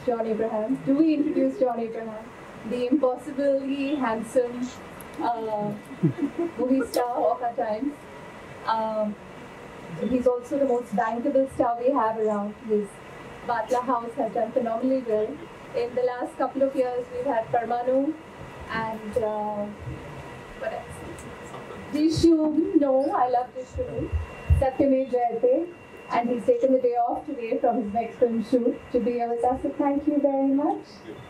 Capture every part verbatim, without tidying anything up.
John Abraham. Do we introduce John Abraham? The impossibly handsome uh, movie star of our times. Um, he's also the most bankable star we have around. His Batla House has done phenomenally well. In the last couple of years, we've had Parmanu and uh, what else? Dishu. No, I love Dishu. Satyamev Jayate. And he's taken the day off today from his next film shoot to be here with us. So thank you very much.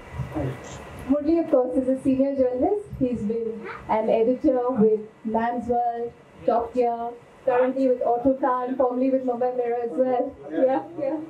Murli, of course, is a senior journalist. He's been an editor with Man's World, Top Gear, currently with Autocar, formerly with Mumbai Mirror as well. Yeah,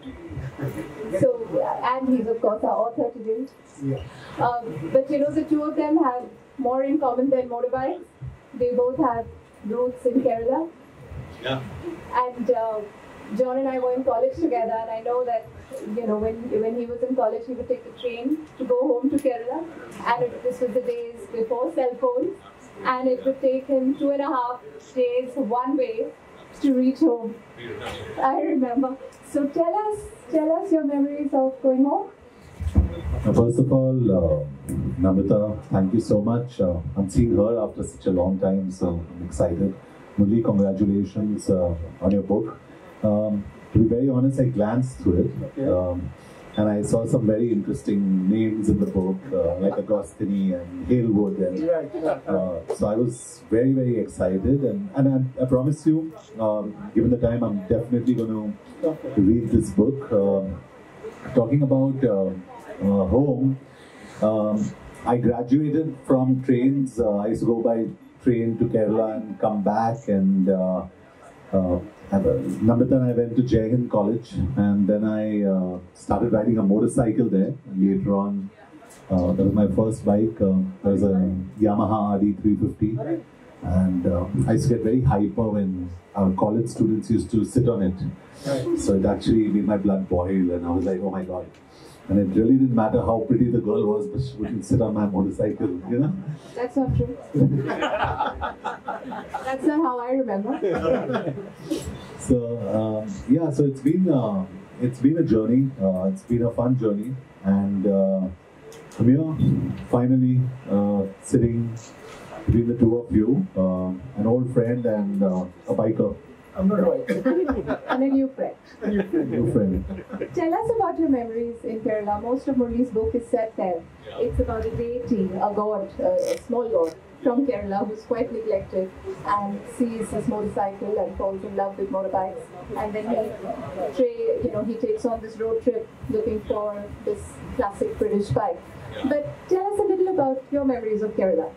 yeah. So, and he's of course our author today. Yeah. Um, but you know, the two of them have more in common than motorbikes. They both have roots in Kerala. Yeah. And uh, John and I were in college together, and I know that, you know, when when he was in college, he would take the train to go home to Kerala, and it, this was the days before cell phones, and it would take him two and a half days one way to reach home. I remember. So tell us, tell us your memories of going home. Uh, first of all, uh, Namita, thank you so much. Uh, I'm seeing her after such a long time, so I'm excited. Murli, congratulations uh, on your book. Um, to be very honest, I glanced through it, um, and I saw some very interesting names in the book, uh, like Agostini and Halewood, and uh, so I was very, very excited. And, and I, I promise you, um, given the time, I'm definitely going to read this book. Um, talking about uh, uh, home, um, I graduated from trains. Uh, I used to go by train to Kerala and come back, and uh, uh, Namita and I went to Jai Hind College, and then I uh, started riding a motorcycle there. And later on, uh, that was my first bike. Uh, there was a Yamaha R D three fifty, and uh, I used to get very hyper when our college students used to sit on it. So it actually made my blood boil, and I was like, oh my god. And it really didn't matter how pretty the girl was, but she wouldn't sit on my motorcycle, you know? That's not true. That's not how I remember. So, um, yeah, so it's been, uh, it's been a journey. Uh, it's been a fun journey. And uh, I'm here, finally, uh, sitting between the two of you, uh, an old friend and uh, a biker. And a new friend. New friend. Tell us about your memories in Kerala. Most of Murli's book is set there. It's about a deity, a god, a small god from Kerala who's quite neglected and sees his motorcycle and falls in love with motorbikes. And then he, you know, he takes on this road trip looking for this classic British bike. But tell us a little about your memories of Kerala.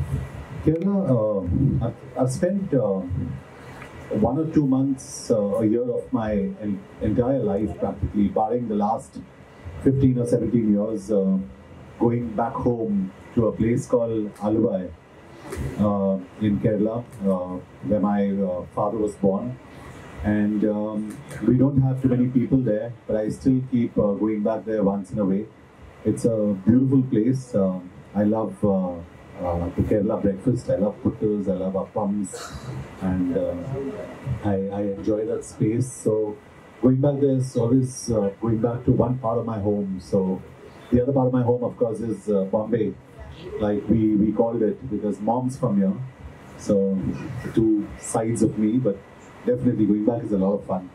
Kerala, uh, I've, I've spent uh, one or two months uh, a year of my en entire life practically, barring the last fifteen or seventeen years, uh, going back home to a place called Aluvai uh, in Kerala, uh, where my uh, father was born. And um, we don't have too many people there, but I still keep uh, going back there once in a way. It's a beautiful place. Uh, I love uh, Uh, the Kerala breakfast. I love putters, I love appams, and uh, I, I enjoy that space. So going back there is always uh, going back to one part of my home. So the other part of my home, of course, is uh, Bombay, like we, we called it, because mom's from here. So the two sides of me, but definitely going back is a lot of fun.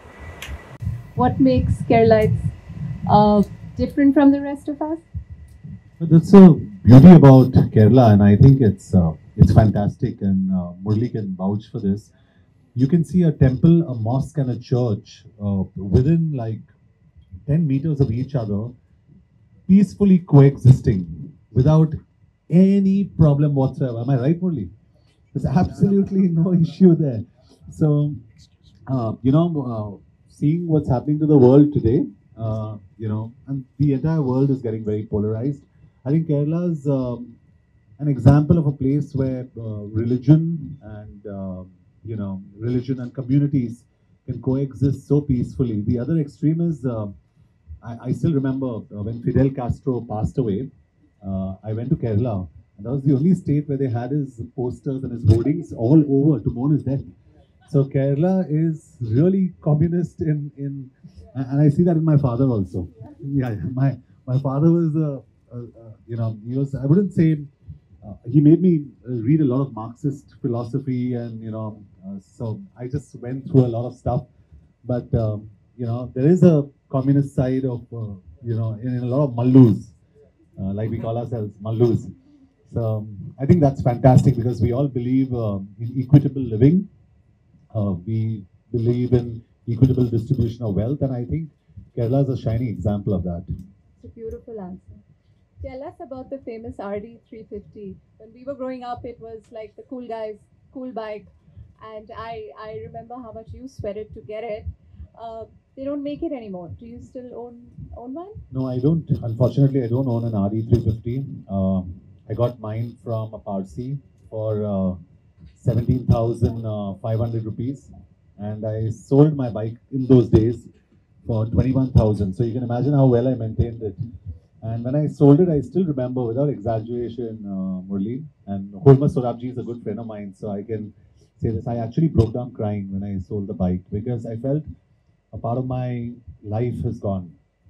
What makes Keralites uh, different from the rest of us? But that's the beauty about Kerala, and I think it's uh, it's fantastic, and uh, Murli can vouch for this. You can see a temple, a mosque and a church uh, within like ten meters of each other, peacefully coexisting without any problem whatsoever. Am I right, Murli? There's absolutely no issue there. So, uh, you know, uh, seeing what's happening to the world today, uh, you know, and the entire world is getting very polarized. I think Kerala is um, an example of a place where uh, religion and, uh, you know, religion and communities can coexist so peacefully. The other extreme is, uh, I, I still remember uh, when Fidel Castro passed away, uh, I went to Kerala, and that was the only state where they had his posters and his hoardings all over to mourn his death. So Kerala is really communist in, in and I see that in my father also. Yeah, my my father was a, a, a you know, he was, I wouldn't say, uh, he made me uh, read a lot of Marxist philosophy, and you know, uh, so I just went through a lot of stuff. But um, you know, there is a communist side of uh, you know, in, in a lot of mallus, uh, like we call ourselves mallus. So um, I think that's fantastic because we all believe uh, in equitable living. Uh, we believe in equitable distribution of wealth, and I think Kerala is a shining example of that. It's a beautiful answer. Tell us about the famous R D three fifty. When we were growing up, it was like the cool guys, cool bike, and I I remember how much you sweated to get it. Uh, they don't make it anymore. Do you still own own one? No, I don't. Unfortunately, I don't own an R D three fifty. Uh, I got mine from a Parsi for uh, seventeen thousand five hundred rupees, and I sold my bike in those days for twenty-one thousand. So you can imagine how well I maintained it. And when I sold it, I still remember, without exaggeration, uh, Murli, and Holma Sorabji is a good friend of mine, so I can say this. I actually broke down crying when I sold the bike because I felt a part of my life has gone.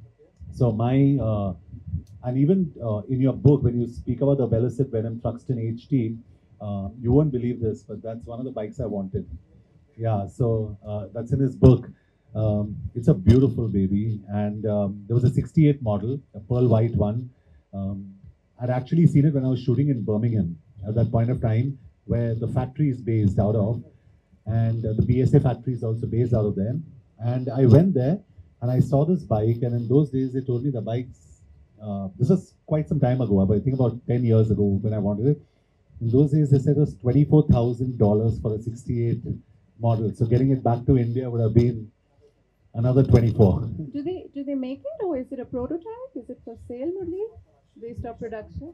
So my, uh, and even uh, in your book, when you speak about the Velocis Venom Truxton H T, uh, you won't believe this, but that's one of the bikes I wanted. Yeah, so uh, that's in his book. Um, it's a beautiful baby, and um, there was a sixty-eight model, a pearl white one. Um, I'd actually seen it when I was shooting in Birmingham at that point of time, where the factory is based out of, and uh, the B S A factory is also based out of there. And I went there, and I saw this bike, and in those days they told me the bikes, uh, this was quite some time ago, but I think about ten years ago when I wanted it. In those days they said it was twenty-four thousand dollars for a sixty-eight model. So getting it back to India would have been another twenty-four. Do they do they make it, or is it a prototype? Is it for sale, Murli? They stop production.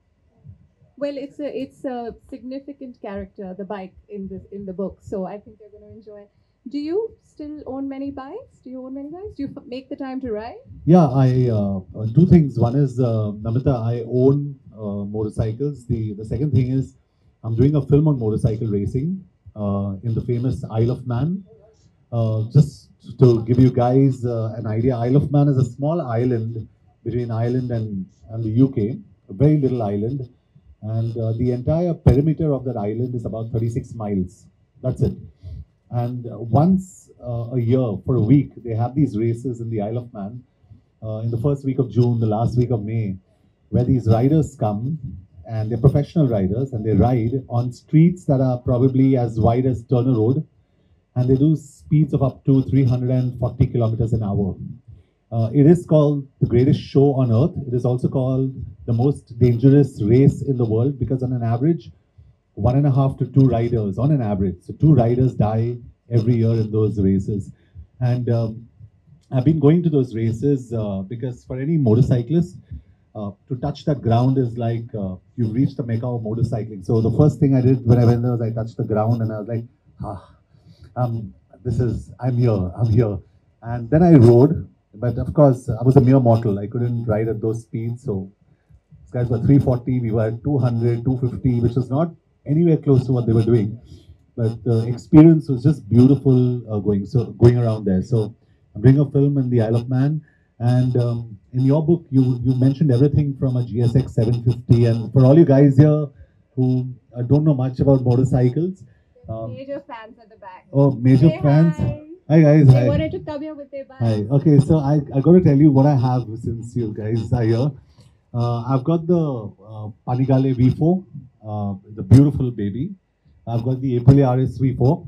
Well, it's a it's a significant character, the bike in this in the book. So I think you're going to enjoy it. Do you still own many bikes? Do you own many bikes? Do you f- make the time to ride? Yeah, I uh, uh, two things. One is uh, Namita, I own uh, motorcycles. The the second thing is I'm doing a film on motorcycle racing uh, in the famous Isle of Man. Uh, just to give you guys uh, an idea, Isle of Man is a small island between Ireland and, and the U K, a very little island. And uh, the entire perimeter of that island is about thirty-six miles. That's it. And uh, once uh, a year, for a week, they have these races in the Isle of Man, uh, in the first week of June, the last week of May, where these riders come, and they're professional riders, and they ride on streets that are probably as wide as Turner Road, and they do speeds of up to three hundred forty kilometers an hour. Uh, it is called the greatest show on earth. It is also called the most dangerous race in the world because on an average, one and a half to two riders, on an average, so two riders die every year in those races. And um, I've been going to those races uh, because for any motorcyclist, uh, to touch that ground is like uh, you've reached the mecca of motorcycling. So the first thing I did when I went there was I touched the ground and I was like, ah, um, this is, I'm here, I'm here. And then I rode, but of course, I was a mere mortal. I couldn't ride at those speeds. So these guys were three forty, we were at two hundred, two fifty, which was not anywhere close to what they were doing. But the experience was just beautiful uh, going so going around there. So I'm doing a film in the Isle of Man. And um, in your book, you, you mentioned everything from a G S X seven fifty. And for all you guys here who uh, don't know much about motorcycles, Um, major fans at the back. Oh, major Say fans. Hi. Hi guys. They Hi. wanted to come here with their bike. Hi. Okay, so I, I got to tell you what I have since you guys are here. Uh, I've got the uh, Panigale V four, uh, the beautiful baby. I've got the Aprilia R S V four.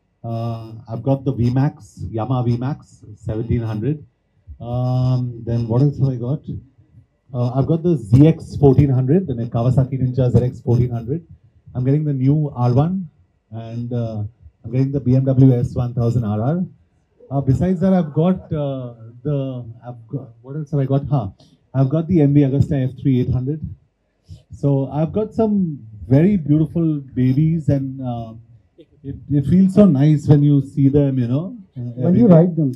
Uh, I've got the V MAX, Yamaha V MAX seventeen hundred. Um, then what else have I got? Uh, I've got the Z X fourteen hundred, the Kawasaki Ninja Z X fourteen hundred. I'm getting the new R one. And uh, I'm getting the B M W S one thousand R R. Uh, besides that, I've got uh, the, I've got, what else have I got? Huh. I've got the M V Agusta F three eight hundred. So I've got some very beautiful babies, and uh, it, it feels so nice when you see them, you know. When you ride them.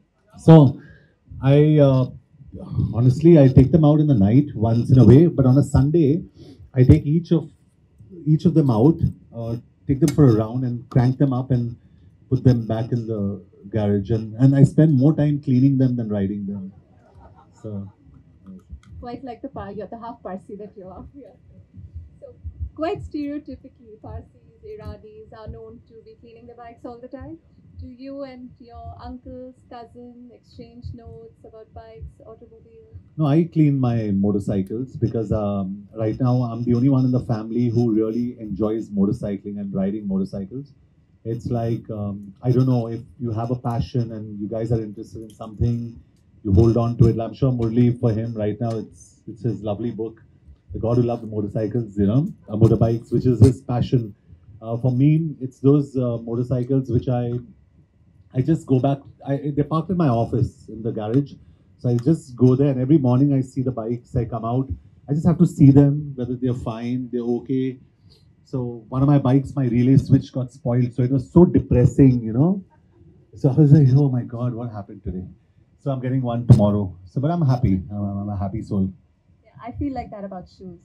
So I, uh, honestly, I take them out in the night once in a way, but on a Sunday, I take each of, each of them out, uh, take them for a round and crank them up and put them back in the garage. And, and I spend more time cleaning them than riding them. So. quite like the par, you're the half Parsi that you are. Yeah. So quite stereotypically, Parsis, Iranis are known to be cleaning the bikes all the time. Do you and your uncles, cousin exchange notes about bikes, automobiles? No, I clean my motorcycles because um, right now I'm the only one in the family who really enjoys motorcycling and riding motorcycles. It's like, um, I don't know, if you have a passion and you guys are interested in something, you hold on to it. I'm sure Murli, for him right now, it's it's his lovely book, The God Who Loved Motorcycles, you know, uh, motorbikes, which is his passion. Uh, for me, it's those uh, motorcycles which I I just go back. I They're parked in my office in the garage, so I just go there, and every morning I see the bikes. I come out. I just have to see them whether they're fine, they're okay. So one of my bikes, my relay switch got spoiled, so it was so depressing, you know. So I was like, oh my god, what happened today? So I'm getting one tomorrow. So, but I'm happy. I'm, I'm a happy soul. Yeah, I feel like that about shoes.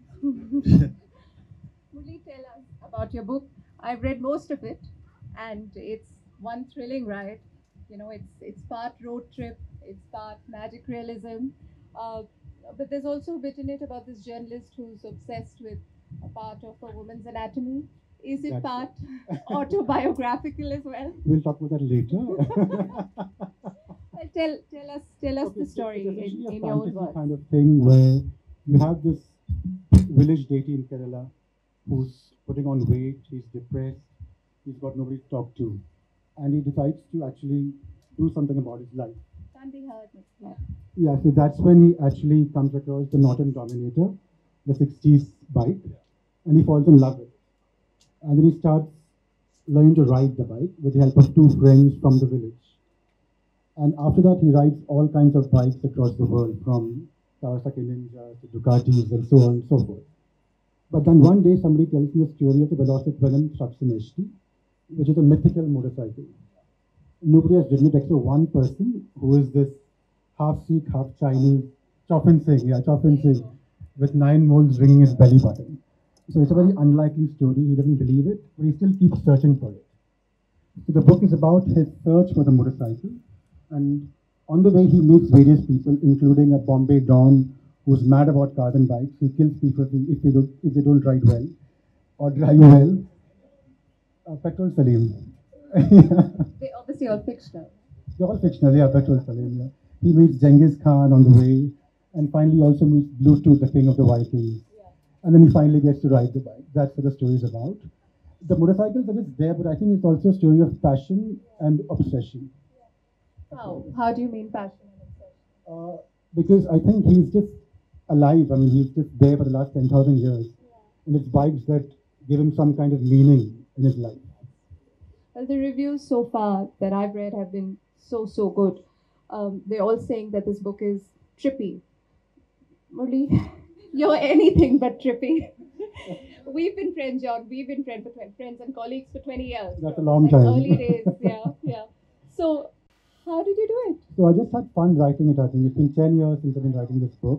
Murli, tell us about your book. I've read most of it, and it's one thrilling ride. You know, it's it's part road trip, it's part magic realism, uh, but there's also a bit in it about this journalist who's obsessed with a part of a woman's anatomy. Is it That's part autobiographical as well? We'll talk about that later. Well, tell tell us tell us Okay, the so story it's in, essentially a in your own fantasy words. kind of thing where you have this village deity in Kerala who's putting on weight, he's depressed, he's got nobody to talk to, and he decides to actually do something about his life. Can't be heard. Yeah. Yeah, so that's when he actually comes across the Norton Dominator, the sixties bike, and he falls in love with it. And then he starts learning to ride the bike with the help of two friends from the village. And after that, he rides all kinds of bikes across the world, from Kawasaki Ninjas to Ducatis and so on and so forth. But then one day, somebody tells me the story of the Velocit Venom Truxton H T, which is a mythical motorcycle. Nobody has ridden it except one person, who is this half Sikh, half Chinese, Chopin Singh, yeah, Chopin Singh, with nine moles ringing his belly button. So it's a very unlikely story. He doesn't believe it, but he still keeps searching for it. So the book is about his search for the motorcycle. And on the way, he meets various people, including a Bombay Don who's mad about cars and bikes. He kills people if they don't, if they don't ride well or drive well. Uh, Petrol Salim. They obviously all fictional. They're all fictional, yeah, Petrol Salim. Yeah. He meets Genghis Khan on the way, and finally also meets Bluetooth, the king of the Vikings. Yeah. And then he finally gets to ride the bike. That's what the story is about. The motorcycles are just there, but I think it's also a story of passion and obsession. How? How do you mean passion and obsession? Uh, because I think he's just alive. I mean, he's just there for the last ten thousand years. Yeah. And it's bikes that give him some kind of meaning in his life. Well, the reviews so far that I've read have been so, so good. Um, they're all saying that this book is trippy. Murli, you're anything but trippy. We've been friends, John. We've been friend for friends and colleagues for twenty years. That's a long like time. Early days, yeah, yeah. So, how did you do it? So I just had fun writing it, I think. It's been ten years since I've been writing this book.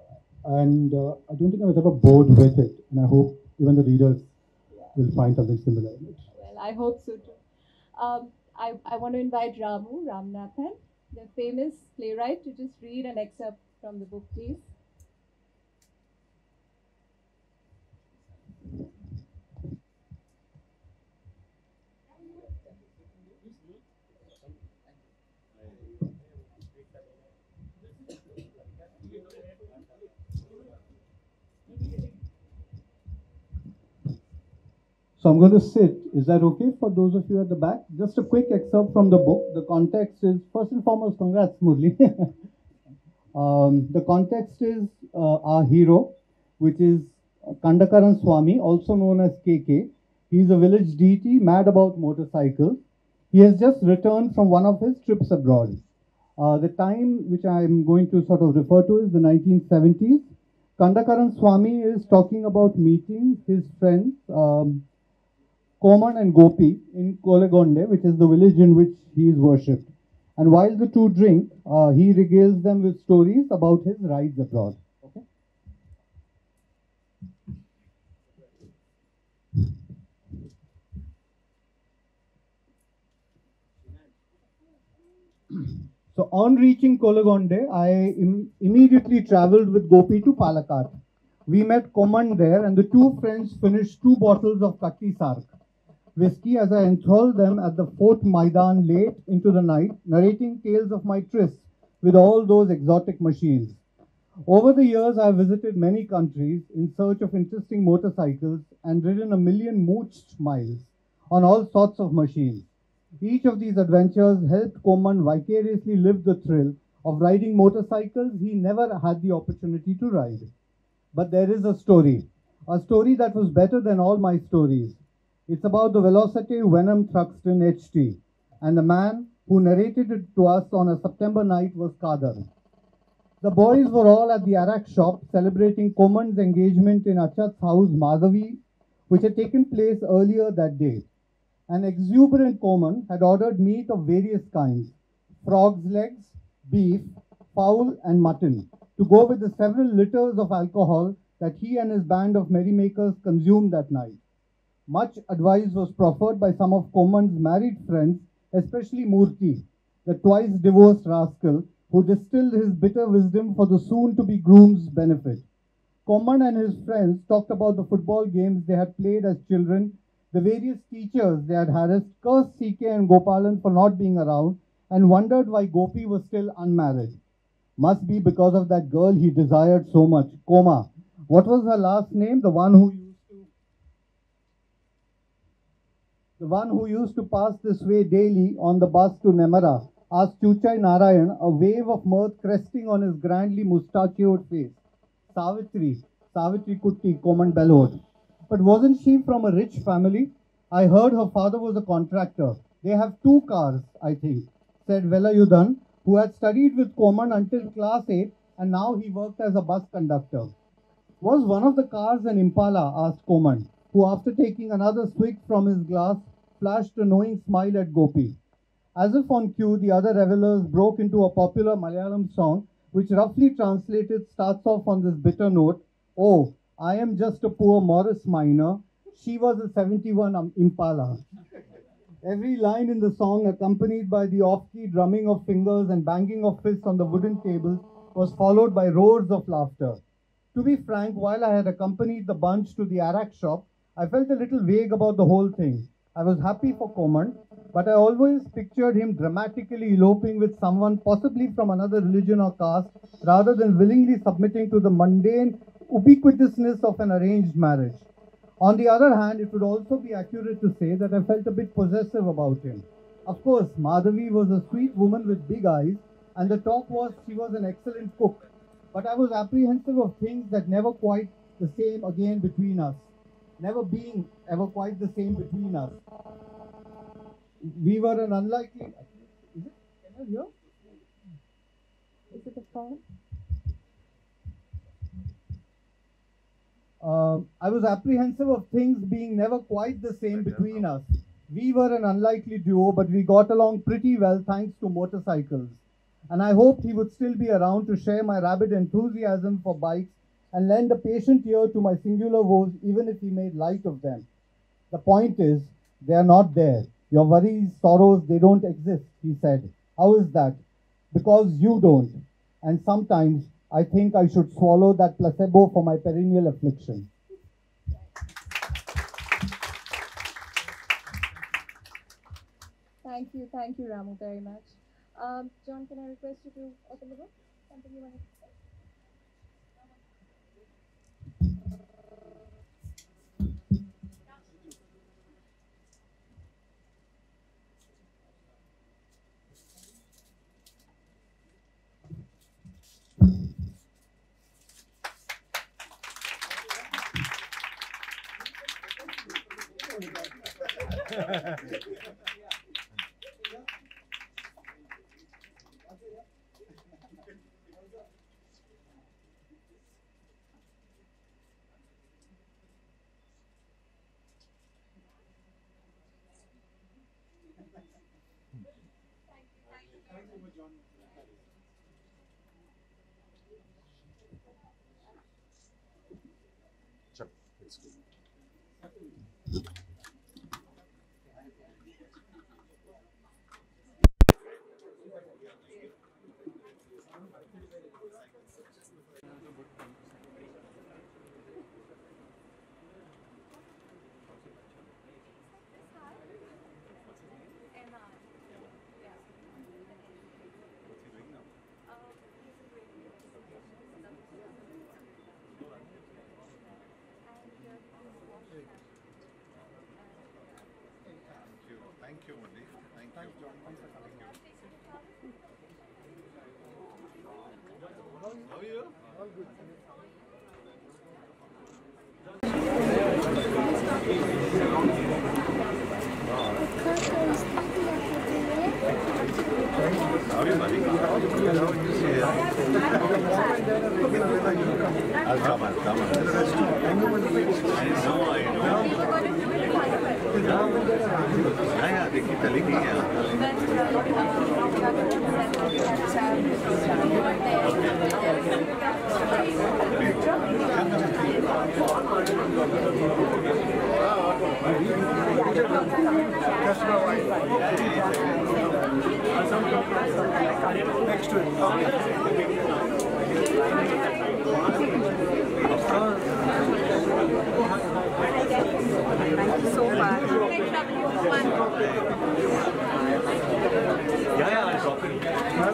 And uh, I don't think I was ever bored with it. And I hope even the readers yeah. will find something similar in it. Well, I hope so too. Um, I, I want to invite Ramu, Ramanathan, the famous playwright, to just read an excerpt from the book, please. So I'm going to sit. Is that okay for those of you at the back? Just a quick excerpt from the book. The context is, first and foremost, congrats, Murli. um, the context is uh, our hero, which is Kandakaran Swami, also known as K K. He's a village deity, mad about motorcycles. He has just returned from one of his trips abroad. Uh, the time which I'm going to sort of refer to is the nineteen seventies. Kandakaran Swami is talking about meeting his friends, um, Koman and Gopi in Kolegonde, which is the village in which he is worshipped. And while the two drink, uh, he regales them with stories about his rides abroad. Okay? So on reaching Kolagonde, I im- immediately traveled with Gopi to Palakkad. We met Koman there, and the two friends finished two bottles of Katti Sark whiskey as I enthralled them at the Fort Maidan late into the night, narrating tales of my trysts with all those exotic machines. Over the years, I have visited many countries in search of interesting motorcycles and ridden a million mooched miles on all sorts of machines. Each of these adventures helped Koman vicariously live the thrill of riding motorcycles he never had the opportunity to ride. But there is a story, a story that was better than all my stories. It's about the Velocity Venom Thruxton H T, and the man who narrated it to us on a September night was Kadar. The boys were all at the Arak shop celebrating Koman's engagement in Achat's house, Madhavi, which had taken place earlier that day. An exuberant Koman had ordered meat of various kinds, frog's legs, beef, fowl and mutton, to go with the several litres of alcohol that he and his band of merrymakers consumed that night. Much advice was proffered by some of Koman's married friends, especially Murthy, the twice divorced rascal who distilled his bitter wisdom for the soon-to-be groom's benefit. Koman and his friends talked about the football games they had played as children, the various teachers they had harassed, cursed C K and Gopalan for not being around, and wondered why Gopi was still unmarried. Must be because of that girl he desired so much, Koma. What was her last name? The one who used to, the one who used to pass this way daily on the bus to Nemara, asked Chuchai Narayan, a wave of mirth cresting on his grandly mustachioed face. Savitri, Savitri Kutti, Koman bellowed. But wasn't she from a rich family? I heard her father was a contractor. They have two cars, I think, said Velayudan, who had studied with Koman until class eight and now he worked as a bus conductor. Was one of the cars an Impala? Asked Koman, who after taking another swig from his glass, flashed a knowing smile at Gopi. As if on cue, the other revelers broke into a popular Malayalam song, which roughly translated starts off on this bitter note, "Oh, I am just a poor Morris minor. She was a seventy-one Impala." Every line in the song, accompanied by the off-key drumming of fingers and banging of fists on the wooden tables, was followed by roars of laughter. To be frank, while I had accompanied the bunch to the Arak shop, I felt a little vague about the whole thing. I was happy for Koman, but I always pictured him dramatically eloping with someone possibly from another religion or caste, rather than willingly submitting to the mundane ubiquitousness of an arranged marriage. On the other hand, it would also be accurate to say that I felt a bit possessive about him. Of course, Madhavi was a sweet woman with big eyes, and the talk was she was an excellent cook. But I was apprehensive of things that never quite the same again between us. Never being ever quite the same between us. We were an unlikely... Is it? Can I hear? Is it a phone? Uh, I was apprehensive of things being never quite the same between us. We were an unlikely duo, but we got along pretty well thanks to motorcycles. And I hoped he would still be around to share my rabid enthusiasm for bikes and lend a patient ear to my singular woes, even if he made light of them. The point is, they are not there. Your worries, sorrows, they don't exist, he said. How is that? Because you don't. And sometimes I think I should swallow that placebo for my perennial affliction. Thank you, thank you, Ramu, very much. Um, John, can I request you to open the book? Something you wanted to say? Sure. It's good. How are you? All good. How are you, buddy? I'll come, I'll come. I know, I know. Yeah, yeah, they keep telling me, yeah. Next to it. Thank you so much. Yeah, yeah, I'll drop it.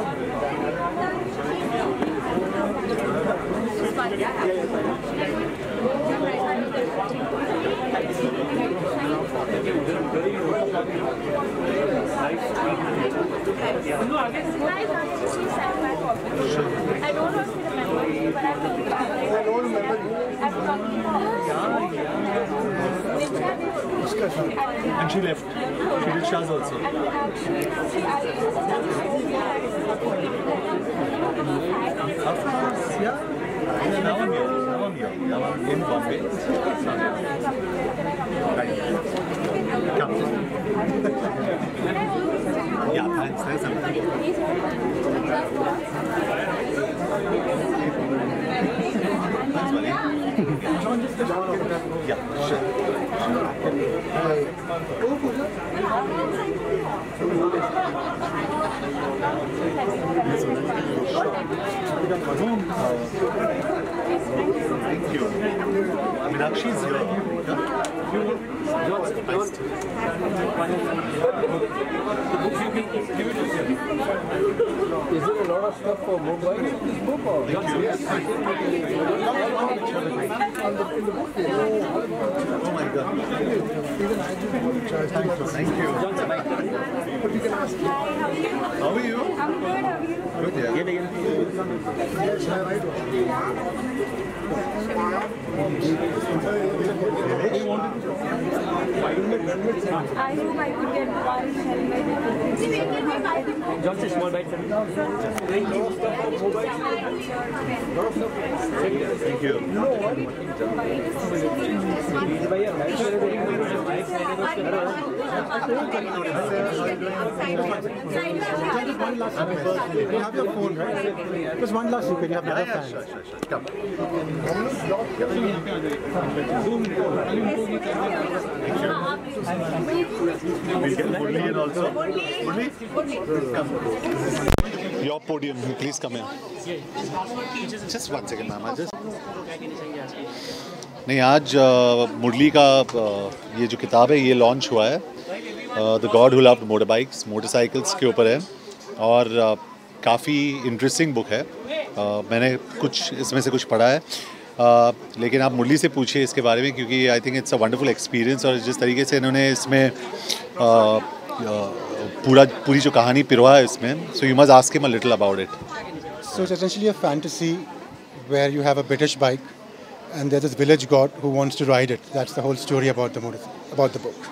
I don't know if you remember, but I don't remember you. And she left. She did Shaz also. Of course, yeah. Now I'm here. Now I'm here. Now I'm in Bombay. Right. Come. Yeah, thanks. There's something. Thanks, buddy. Yeah, sure. Thank you. Meenakshi's here. Is there a lot of stuff for mobile in this book? Or? Oh my God. Thank you. Thank you. How are you? I'm good, how are you? Good, yeah. Get again. I hope I could get one helmet. Just a small bite. Thank you. One last request. You have your phone, right? Just one last request. You have your Yeah, other sure, fans. sure, sure. Come. We'll get Murli in also. Murli? Come. Your podium, please come in. Just one second, ma'am. Just. नहीं, आज मुरली का ये जो किताब है ये launch हुआ है the god who loved motorbikes motorcycles के ऊपर है और काफ़ी इंटरेस्टिंग बुक है. मैंने कुछ इसमें से कुछ पढ़ा है uh, लेकिन आप मुरली से पूछिए इसके बारे में क्योंकि I think it's a wonderful experience और जिस तरीके से इन्होंने इसमें uh, uh, पूरा पूरी जो कहानी पिरोआ है इसमें so you must ask him a little about it. So it's essentially a fantasy where you have a British bike and there's this village god who wants to ride it. That's the whole story about the motor, about the book.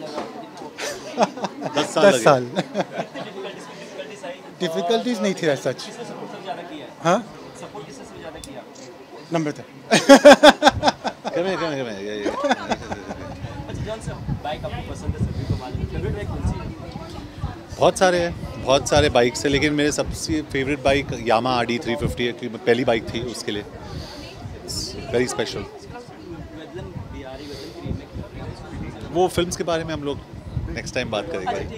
दस साल दस साल. Difficulties नहीं थी as such. हाँ? Number था. Come here, come here, come here. Yeah, yeah. बहुत सारे हैं बहुत सारे बाइक्स हैं लेकिन मेरे सबसे favourite bike Yamaha R D three fifty है क्योंकि पहली बाइक थी उसके लिए वेरी स्पेशल. वो फिल्म्स के बारे में हम लोग नेक्स्ट टाइम बात करेंगे.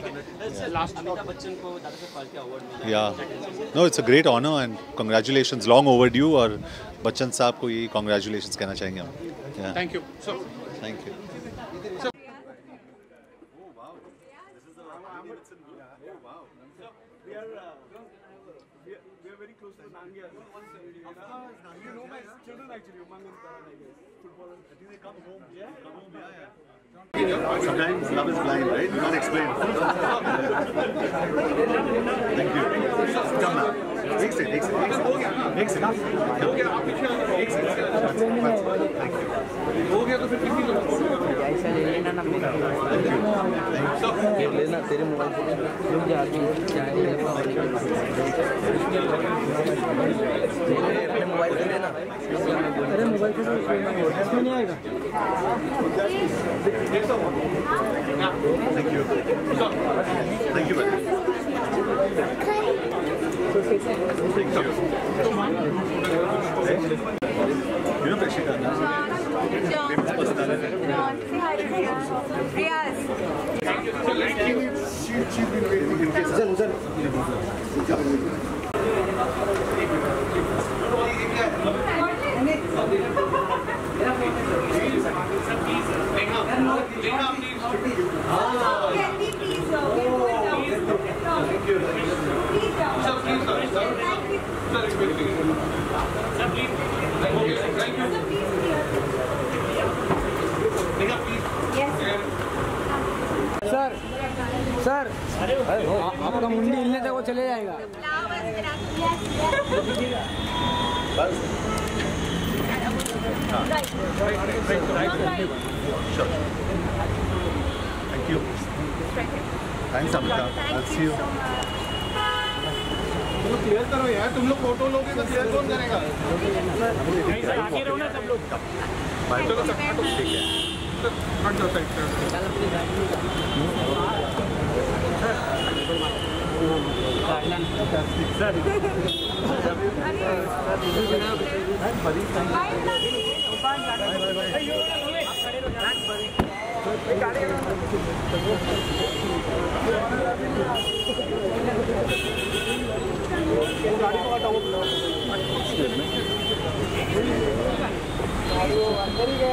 या no it's a great honour and congratulations long overdue और बच्चन साहब को ये कंग्रेचुलेशंस कहना चाहेंगे हम. Thank you thank you. We are, we are very close to Nangia. Of course, you know my children actually, Umang and Karan, I guess. Footballers. I think they come home. Yeah, come home. Yeah, yeah. Sometimes love is blind, right? You can't explain. Thank you. Come now. एक से एक से एक से हो गया आप पीछे एक से थैंक यू हो गया तो फिर कितनी ऐसा ले लेना ना ये लेना तेरे मोबाइल से रुक जा आदमी जाएंगे अपने मोबाइल से लेना अरे मोबाइल से इसमें नहीं आएगा thank you thank you Thank you. You know Prashika? John. John. John. Say hi to Riyaz. Riyaz. She, she's been waiting in case. Listen, listen. Can we please go? Thank you. Please go. Sir, please, sir. Sir, please. Sir, please. Thank you. Thank you. Sir, please. Yes. Sir sir आपका मुंडी हिलने तक वो चले जाएगा Thank you. Thanks, Amita. I'll see you. तुम clear करो यार तुम लोग फोटो लोगे तो क्लियर कौन करेगा आगे रहो ना सब लोग भाई तो सब ठीक है हट जाओ साइड गाड़ी को हटाओ अंदर ही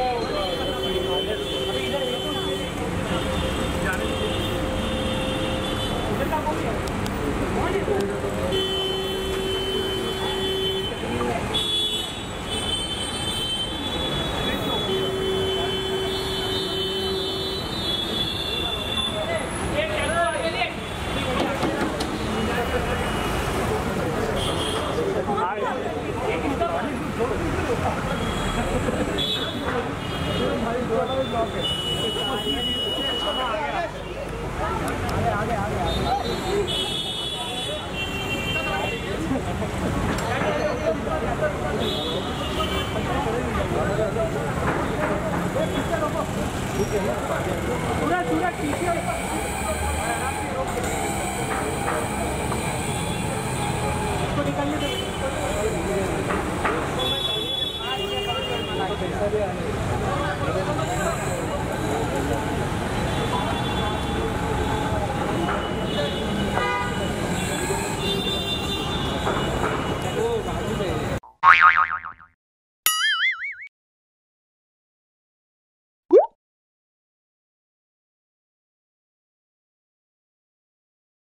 गया